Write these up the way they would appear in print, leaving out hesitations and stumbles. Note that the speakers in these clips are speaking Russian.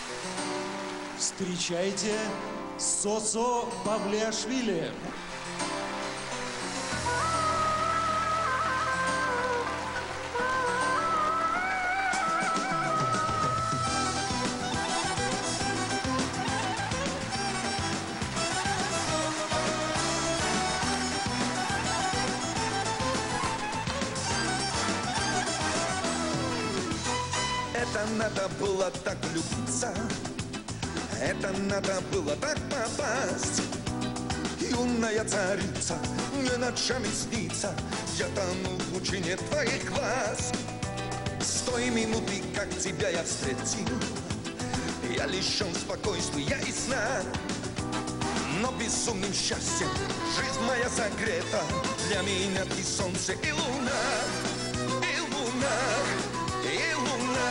Встречайте Сосо Павлиашвили. Это надо было так влюбиться, это надо было так попасть. Юная царица, мне ночами снится, я тону в лучине твоих глаз. С той минуты, как тебя я встретил, я лишен спокойствия и сна. Но безумным счастьем жизнь моя согрета, для меня ты солнце и луна, и луна, и луна.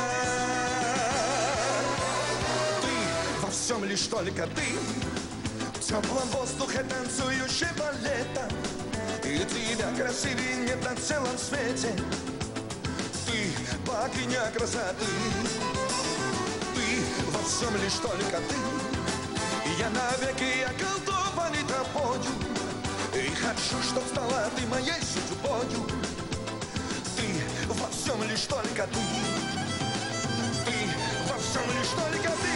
Ты во всем лишь только ты, в теплом воздухе танцующего лета, и тебя красивее нет на целом свете. Ты богиня красоты, ты во всем лишь только ты. Я навеки околдован тобою, и хочу, чтоб стала ты моей судьбою. Ты во всем лишь только ты, ты во всем лишь только ты.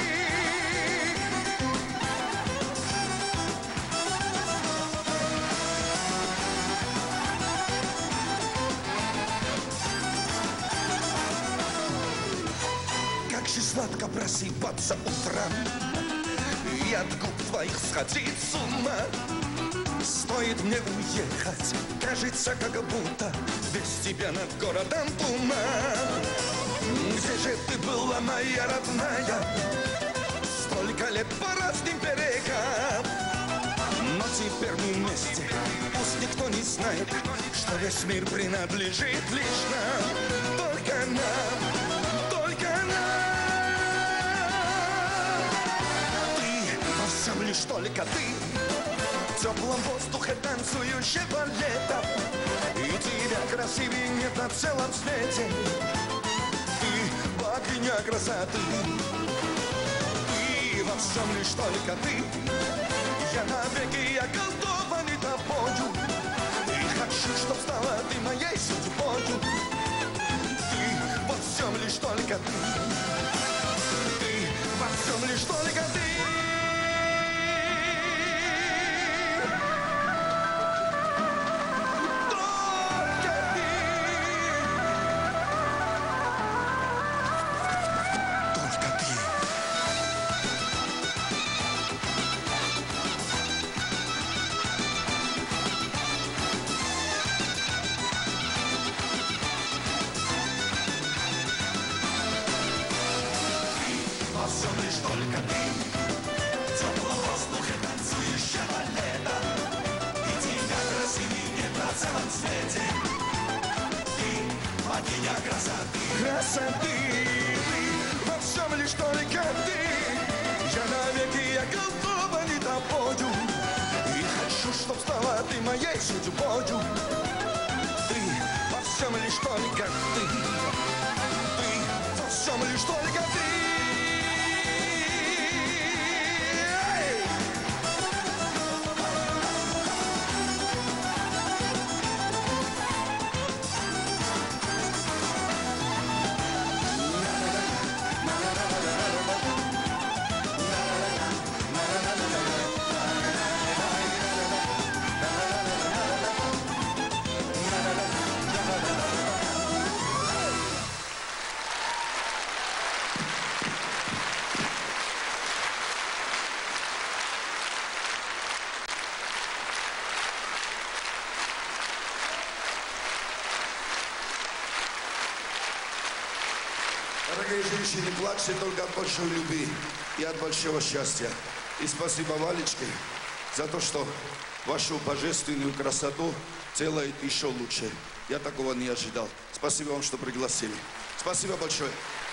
Как же сладко просыпаться утром и от губ твоих сходить с ума. Стоит мне уехать, кажется, как будто без тебя над городом туман. Где же ты была, моя родная, столько лет по разным берегам? Но теперь мы вместе, пусть никто не знает, что весь мир принадлежит лишь нам. Только нам, только нам. Всем лишь только ты, в теплом воздухе танцующего лета, и тебя красивее нет на целом свете. Ты богиня красоты, ты во всем лишь только ты. Я навеки околдован тобою, и хочу, чтоб стала ты моей судьбою. Ты во всем лишь только ты, ты во всем лишь только ты. Красоты, ты во всем лишь только ты. Я навеки околдован тобою, и хочу, чтоб стала ты моей судьбою. Ты во всем лишь только ты, ты во всем лишь только ты. Дорогие женщины, плачьте только от большой любви и от большого счастья. И спасибо Валечке за то, что вашу божественную красоту делает еще лучше. Я такого не ожидал. Спасибо вам, что пригласили. Спасибо большое.